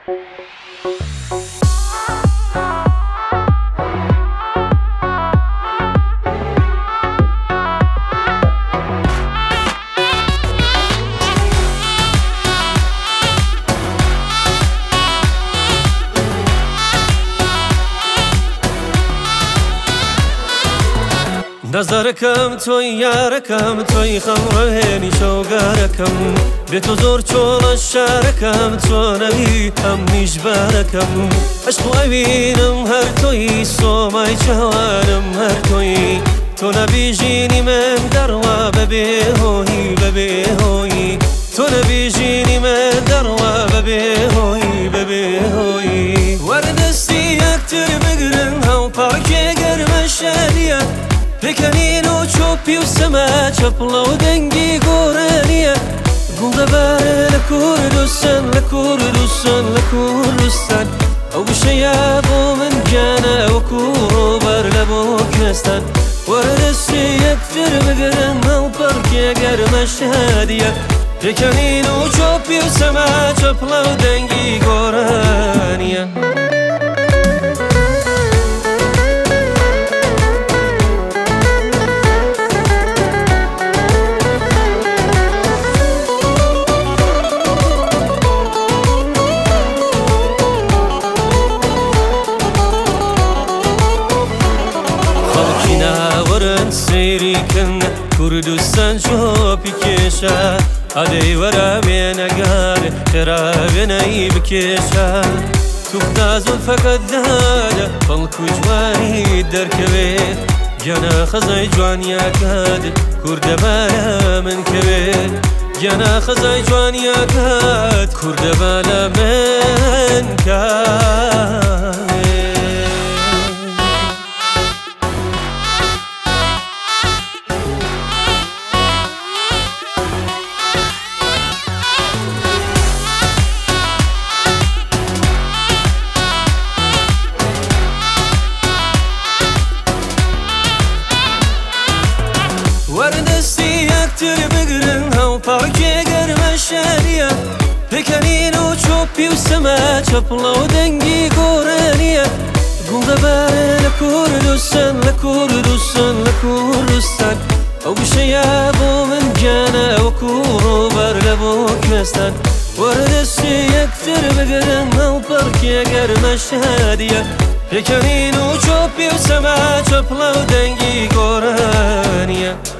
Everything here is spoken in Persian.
نظركم توی یارکم توی خمرهنی شوگارکم به تو زور چول شارکم تو نبی هم نیشبارکم عشق بینم هر توی سومای جوانم هر توی تو نبی جینی من دروا ببی هوی تو نبی جینی من دروا ببی هوی وردستی اکتر بگرن هم پاکی گرم شادیه بکنین و چوبی و سما چپلا و دنگی گورانیه گل دباره لکوردستان او بشیا بو من جانا و کوبر لبو کستان وردستی اکتر بگرن او پرکی گرم شادیه بکنین و چوبی و سما چپلا و دنگی گورانیه سيري كن كردستان شوبي كيشا عدي ورا بين قال خرابنا يبكيشا تخداز فقد دادا فالكو جواني دركبي جانا خزاي جوان يا كاد كرد بالا من كبير جانا خزاي جوان يا كاد كرد بالا من كبير وردستی اکتر بگرن هم پاکی گرم شادیه بکنین و چوبی و سما چپلا و دنگی گورانیه گل دباره لکوردستان او بشیا بو من جانا و کوبر لبو کستان وردستی اکتر بگرن هم پاکی گرم شادیه بکنین و چوبی و سما چپلا و دنگی گورانیه